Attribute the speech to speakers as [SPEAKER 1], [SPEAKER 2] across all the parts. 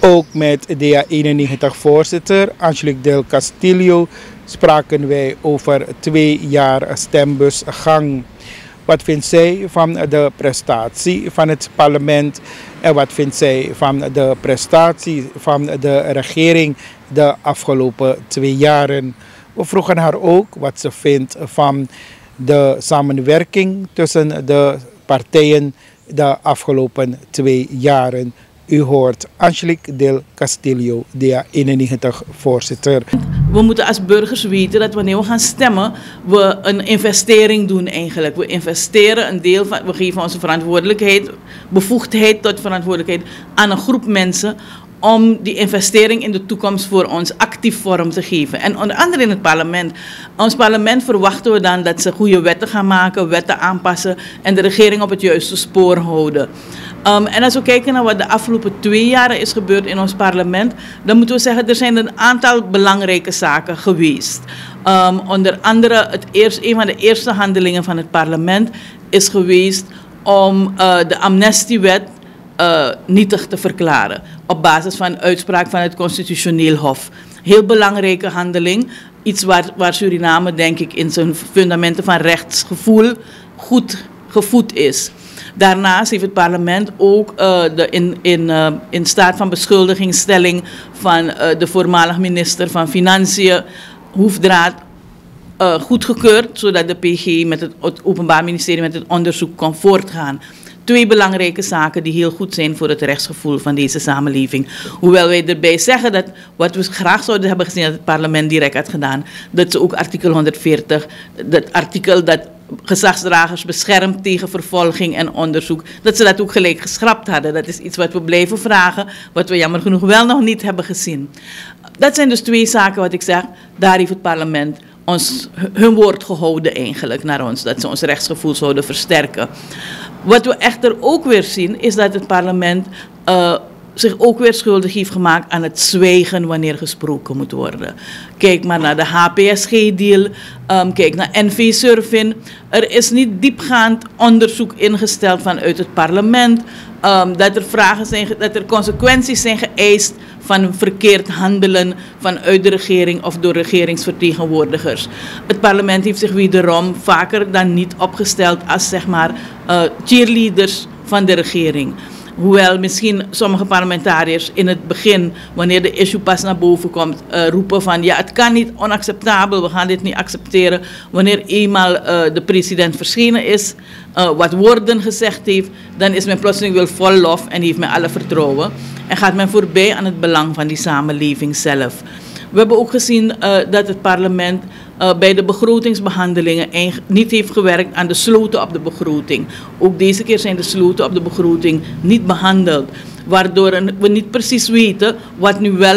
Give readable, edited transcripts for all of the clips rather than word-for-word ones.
[SPEAKER 1] Ook met DA91-voorzitter Angelique Del Castillo spraken wij over 2 jaar stembusgang. Wat vindt zij van de prestatie van het parlement en wat vindt zij van de prestatie van de regering de afgelopen 2 jaren? We vroegen haar ook wat ze vindt van de samenwerking tussen de partijen de afgelopen 2 jaren. U hoort Angelique Del Castillo, DA91-voorzitter.
[SPEAKER 2] We moeten als burgers weten dat wanneer we gaan stemmen, we een investering doen eigenlijk. We investeren een deel van, we geven onze verantwoordelijkheid, bevoegdheid tot verantwoordelijkheid aan een groep mensen om die investering in de toekomst voor ons actief vorm te geven. En onder andere in het parlement. Ons parlement verwachten we dan dat ze goede wetten gaan maken, wetten aanpassen en de regering op het juiste spoor houden. En als we kijken naar wat de afgelopen 2 jaren is gebeurd in ons parlement, dan moeten we zeggen, er zijn een aantal belangrijke zaken geweest. Onder andere, een van de eerste handelingen van het parlement is geweest om de amnestiewet nietig te verklaren. Op basis van uitspraak van het Constitutioneel Hof. Heel belangrijke handeling. Iets waar Suriname, denk ik, in zijn fundamenten van rechtsgevoel goed gevoed is. Daarnaast heeft het parlement ook in staat van beschuldigingsstelling van de voormalig minister van Financiën, Hoefdraad, goedgekeurd, zodat de PG met het Openbaar Ministerie met het onderzoek kon voortgaan. 2 belangrijke zaken die heel goed zijn voor het rechtsgevoel van deze samenleving. Hoewel wij erbij zeggen dat wat we graag zouden hebben gezien dat het parlement direct had gedaan, dat ze ook artikel 140, dat artikel dat gezagsdragers beschermt tegen vervolging en onderzoek, dat ze dat ook gelijk geschrapt hadden. Dat is iets wat we blijven vragen, wat we jammer genoeg wel nog niet hebben gezien. Dat zijn dus 2 zaken wat ik zeg, daar heeft het parlement hun woord gehouden eigenlijk naar ons, dat ze ons rechtsgevoel zouden versterken. Wat we echter ook weer zien, is dat het parlement zich ook weer schuldig heeft gemaakt aan het zwijgen wanneer gesproken moet worden. Kijk maar naar de HPSG-deal, kijk naar NV-Surfin. Er is niet diepgaand onderzoek ingesteld vanuit het parlement, dat er consequenties zijn geëist van verkeerd handelen vanuit de regering of door regeringsvertegenwoordigers. Het parlement heeft zich wederom vaker dan niet opgesteld als zeg maar cheerleaders van de regering. Hoewel misschien sommige parlementariërs in het begin, wanneer de issue pas naar boven komt, roepen van ja, het kan niet, onacceptabel, we gaan dit niet accepteren. Wanneer eenmaal de president verschenen is, wat woorden gezegd heeft, dan is men plotseling wel vol lof en heeft men alle vertrouwen. En gaat men voorbij aan het belang van die samenleving zelf. We hebben ook gezien dat het parlement bij de begrotingsbehandelingen niet heeft gewerkt aan de sloten op de begroting. Ook deze keer zijn de sloten op de begroting niet behandeld. Waardoor we niet precies weten wat nu wel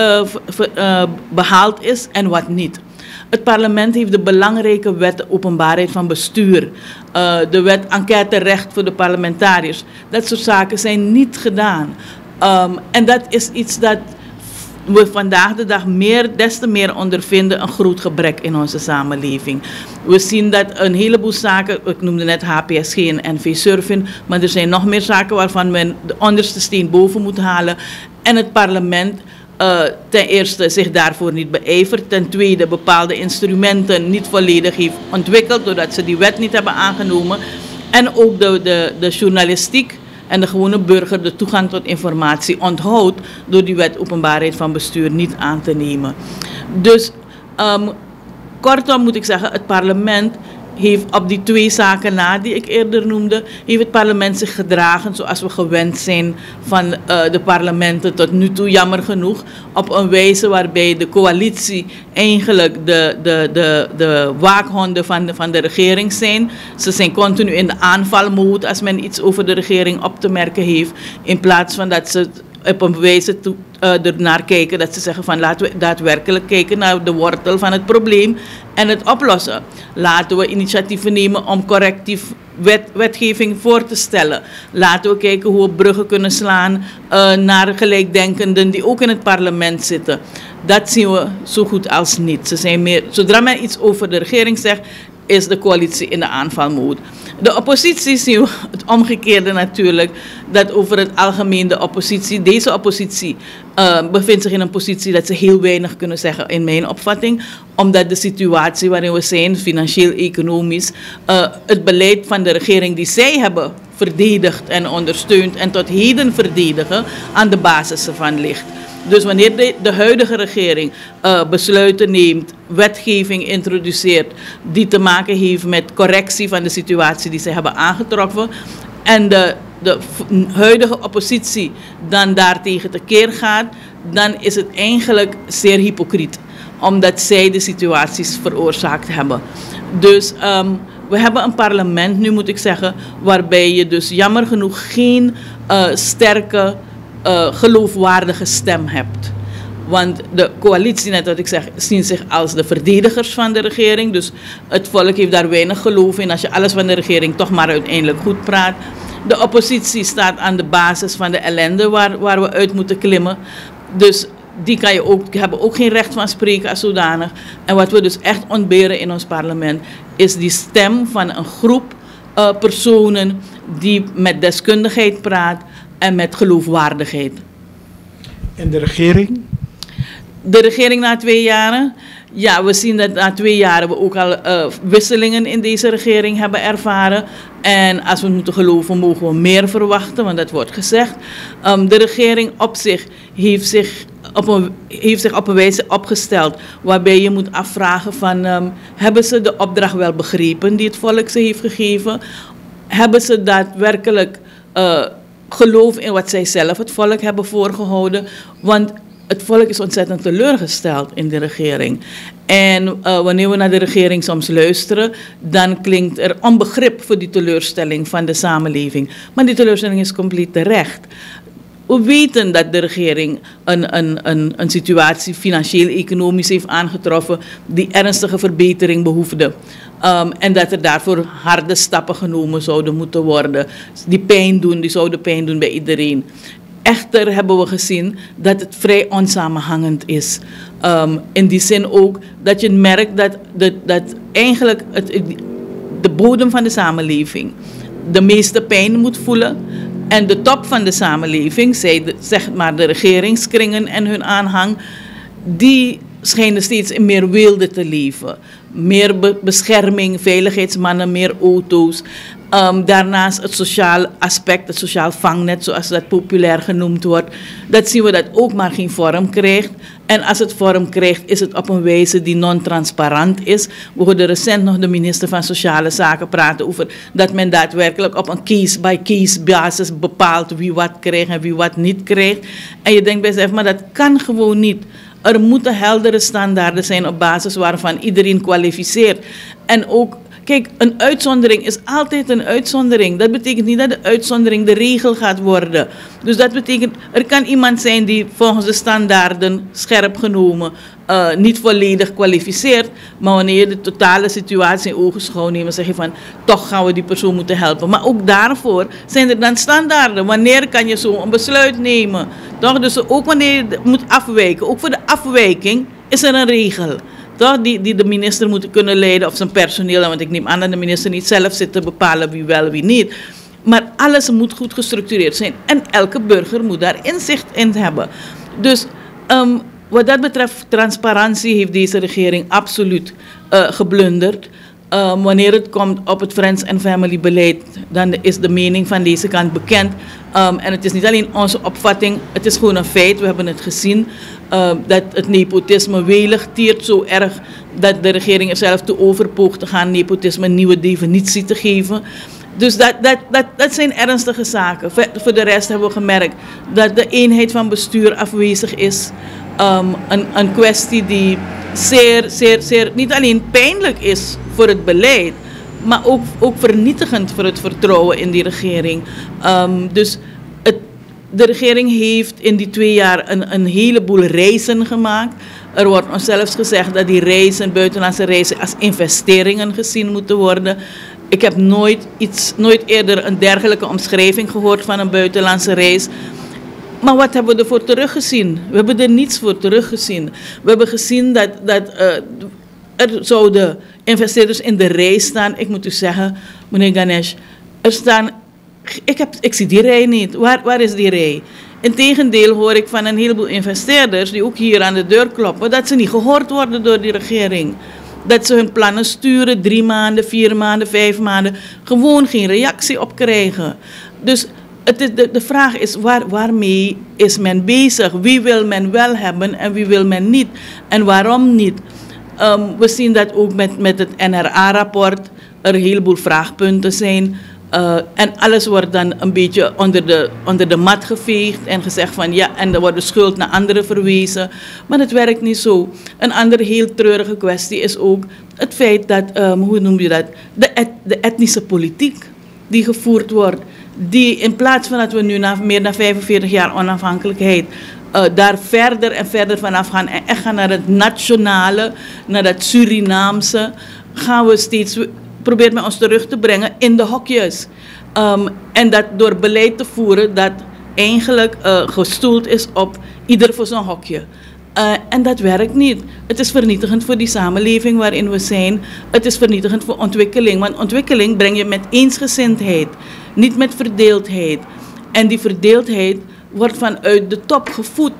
[SPEAKER 2] behaald is en wat niet. Het parlement heeft de belangrijke wet openbaarheid van bestuur, de wet enquêterecht voor de parlementariërs. Dat soort zaken zijn niet gedaan. En dat is iets dat we vandaag de dag des te meer ondervinden, een groot gebrek in onze samenleving. We zien dat een heleboel zaken, ik noemde net HPSG en NV-Surfin, maar er zijn nog meer zaken waarvan men de onderste steen boven moet halen. En het parlement ten eerste zich daarvoor niet beijvert, ten tweede bepaalde instrumenten niet volledig heeft ontwikkeld, doordat ze die wet niet hebben aangenomen. En ook de journalistiek en de gewone burger de toegang tot informatie onthoudt door die wet openbaarheid van bestuur niet aan te nemen. Dus kortom moet ik zeggen, het parlement heeft op die 2 zaken na die ik eerder noemde, heeft het parlement zich gedragen zoals we gewend zijn van de parlementen tot nu toe, jammer genoeg, op een wijze waarbij de coalitie eigenlijk de waakhonden van de regering zijn. Ze zijn continu in de aanvalmode als men iets over de regering op te merken heeft, in plaats van dat ze op een wijze ernaar kijken dat ze zeggen van laten we daadwerkelijk kijken naar de wortel van het probleem en het oplossen. Laten we initiatieven nemen om correctief wetgeving voor te stellen. Laten we kijken hoe we bruggen kunnen slaan naar gelijkdenkenden die ook in het parlement zitten. Dat zien we zo goed als niet. Zodra men iets over de regering zegt, is de coalitie in de aanvalmode. De oppositie zien we het omgekeerde natuurlijk, dat over het algemeen deze oppositie bevindt zich in een positie dat ze heel weinig kunnen zeggen in mijn opvatting, omdat de situatie waarin we zijn, financieel-economisch, het beleid van de regering die zij hebben verdedigd en ondersteund en tot heden verdedigen, aan de basis ervan ligt. Dus wanneer de huidige regering besluiten neemt, wetgeving introduceert die te maken heeft met correctie van de situatie die ze hebben aangetroffen en de huidige oppositie dan daartegen tekeer gaat, dan is het eigenlijk zeer hypocriet, omdat zij de situaties veroorzaakt hebben. Dus we hebben een parlement nu, moet ik zeggen, waarbij je dus jammer genoeg geen sterke geloofwaardige stem hebt. Want de coalitie, net wat ik zeg, zien zich als de verdedigers van de regering. Dus het volk heeft daar weinig geloof in als je alles van de regering toch maar uiteindelijk goed praat. De oppositie staat aan de basis van de ellende waar we uit moeten klimmen. Dus die hebben ook geen recht van spreken als zodanig. En wat we dus echt ontberen in ons parlement is die stem van een groep personen die met deskundigheid praat en met geloofwaardigheid.
[SPEAKER 1] En de regering?
[SPEAKER 2] De regering na 2 jaren? Ja, we zien dat na 2 jaren we ook al wisselingen in deze regering hebben ervaren. En als we moeten geloven, mogen we meer verwachten, want dat wordt gezegd. De regering op zich heeft zich op een wijze opgesteld waarbij je moet afvragen van, hebben ze de opdracht wel begrepen die het volk ze heeft gegeven? Hebben ze daadwerkelijk geloof in wat zij zelf het volk hebben voorgehouden? Want het volk is ontzettend teleurgesteld in de regering. En wanneer we naar de regering soms luisteren, dan klinkt er onbegrip voor die teleurstelling van de samenleving. Maar die teleurstelling is compleet terecht. We weten dat de regering een situatie financieel-economisch heeft aangetroffen die ernstige verbetering behoefde. En dat er daarvoor harde stappen genomen zouden moeten worden. Die zouden pijn doen bij iedereen. Echter hebben we gezien dat het vrij onsamenhangend is. In die zin ook dat je merkt dat eigenlijk de bodem van de samenleving de meeste pijn moet voelen. En de top van de samenleving, zeg maar de regeringskringen en hun aanhang, die schijnen steeds in meer weelde te leven. Meer bescherming, veiligheidsmannen, meer auto's. Daarnaast het sociaal aspect, het sociaal vangnet, zoals dat populair genoemd wordt. Dat zien we dat ook maar geen vorm krijgt. En als het vorm krijgt, is het op een wijze die non-transparant is. We hoorden recent nog de minister van Sociale Zaken praten over dat men daadwerkelijk op een case-by-case basis bepaalt wie wat krijgt en wie wat niet krijgt. En je denkt bij jezelf, maar dat kan gewoon niet. Er moeten heldere standaarden zijn op basis waarvan iedereen kwalificeert. En ook, kijk, een uitzondering is altijd een uitzondering. Dat betekent niet dat de uitzondering de regel gaat worden. Dus dat betekent, er kan iemand zijn die volgens de standaarden, scherp genomen, niet volledig kwalificeert. Maar wanneer je de totale situatie in ogenschouw neemt, zeg je van, toch gaan we die persoon moeten helpen. Maar ook daarvoor zijn er dan standaarden. Wanneer kan je zo een besluit nemen? Toch? Dus ook wanneer je moet afwijken, ook voor de afwijking is er een regel. Toch? Die de minister moet kunnen leiden of zijn personeel. Want ik neem aan dat de minister niet zelf zit te bepalen wie wel, wie niet. Maar alles moet goed gestructureerd zijn. En elke burger moet daar inzicht in hebben. Dus wat dat betreft, transparantie heeft deze regering absoluut geblunderd. Wanneer het komt op het Friends and Family beleid, dan is de mening van deze kant bekend. En het is niet alleen onze opvatting, het is gewoon een feit. We hebben het gezien dat het nepotisme welig tiert zo erg dat de regering er zelf toe overpoogt te gaan nepotisme een nieuwe definitie te geven. Dus dat zijn ernstige zaken. Voor de rest hebben we gemerkt dat de eenheid van bestuur afwezig is. Een kwestie die zeer niet alleen pijnlijk is voor het beleid, maar ook vernietigend voor het vertrouwen in die regering. Dus de regering heeft in die 2 jaar een heleboel reizen gemaakt. Er wordt ons zelfs gezegd dat die reizen, buitenlandse reizen, als investeringen gezien moeten worden. Ik heb nooit eerder een dergelijke omschrijving gehoord van een buitenlandse reis. Maar wat hebben we ervoor teruggezien? We hebben er niets voor teruggezien. We hebben gezien dat er zouden investeerders in de rij staan. Ik moet u zeggen, meneer Ganesh, ik zie die rij niet. Waar is die rij? Integendeel hoor ik van een heleboel investeerders die ook hier aan de deur kloppen, dat ze niet gehoord worden door die regering. Dat ze hun plannen sturen, 3 maanden, 4 maanden, 5 maanden, gewoon geen reactie op krijgen. Dus de vraag is, waarmee is men bezig? Wie wil men wel hebben en wie wil men niet? En waarom niet? We zien dat ook met het NRA-rapport er een heleboel vraagpunten zijn. En alles wordt dan een beetje onder de mat geveegd en gezegd van ja, en er wordt de schuld naar anderen verwezen. Maar het werkt niet zo. Een andere heel treurige kwestie is ook het feit dat, hoe noem je dat, de etnische politiek die gevoerd wordt, die in plaats van dat we nu na meer dan 45 jaar onafhankelijkheid daar verder en verder vanaf gaan en echt gaan naar het nationale, naar dat Surinaamse, gaan we steeds, probeert men ons terug te brengen in de hokjes. En dat door beleid te voeren dat eigenlijk gestoeld is op ieder voor zijn hokje. En dat werkt niet. Het is vernietigend voor die samenleving waarin we zijn. Het is vernietigend voor ontwikkeling. Want ontwikkeling breng je met eensgezindheid, niet met verdeeldheid. En die verdeeldheid wordt vanuit de top gevoed.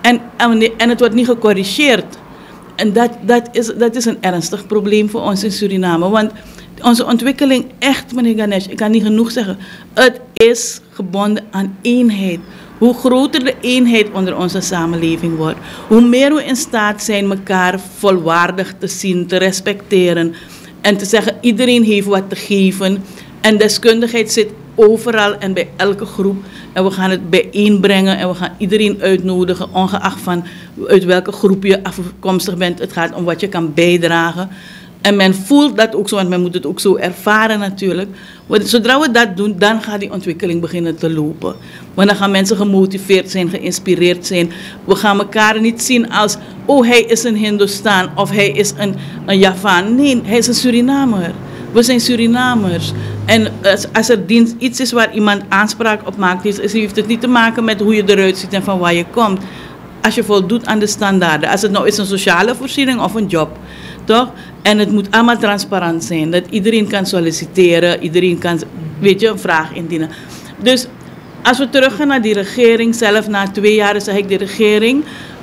[SPEAKER 2] En het wordt niet gecorrigeerd. En dat is een ernstig probleem voor ons in Suriname. Want onze ontwikkeling, echt meneer Ganesh, ik kan niet genoeg zeggen, het is gebonden aan eenheid. Hoe groter de eenheid onder onze samenleving wordt, hoe meer we in staat zijn elkaar volwaardig te zien, te respecteren en te zeggen iedereen heeft wat te geven. En deskundigheid zit overal en bij elke groep. En we gaan het bijeenbrengen en we gaan iedereen uitnodigen, ongeacht van uit welke groep je afkomstig bent. Het gaat om wat je kan bijdragen. En men voelt dat ook zo, want men moet het ook zo ervaren natuurlijk. Want zodra we dat doen, dan gaat die ontwikkeling beginnen te lopen. Want dan gaan mensen gemotiveerd zijn, geïnspireerd zijn. We gaan elkaar niet zien als, oh hij is een Hindustan of hij is een Javaan. Nee, hij is een Surinamer. We zijn Surinamers. En als er iets is waar iemand aanspraak op maakt, heeft het niet te maken met hoe je eruit ziet en van waar je komt. Als je voldoet aan de standaarden. Als het nou is een sociale voorziening of een job. Toch? En het moet allemaal transparant zijn. Dat iedereen kan solliciteren. Iedereen kan, een vraag indienen. Dus als we teruggaan naar die regering zelf. Na 2 jaar zeg ik, de regering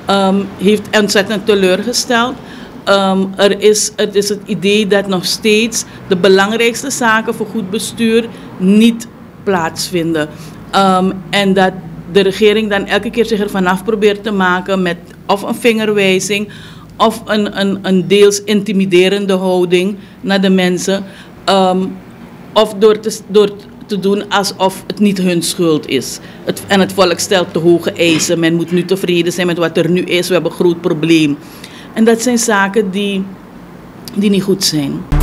[SPEAKER 2] heeft ontzettend teleurgesteld. Het is het idee dat nog steeds de belangrijkste zaken voor goed bestuur niet plaatsvinden. En dat de regering dan elke keer zich er vanaf probeert te maken met of een vingerwijzing of een deels intimiderende houding naar de mensen. Of door te doen alsof het niet hun schuld is. En het volk stelt te hoge eisen. Men moet nu tevreden zijn met wat er nu is. We hebben een groot probleem. En dat zijn zaken die niet goed zijn.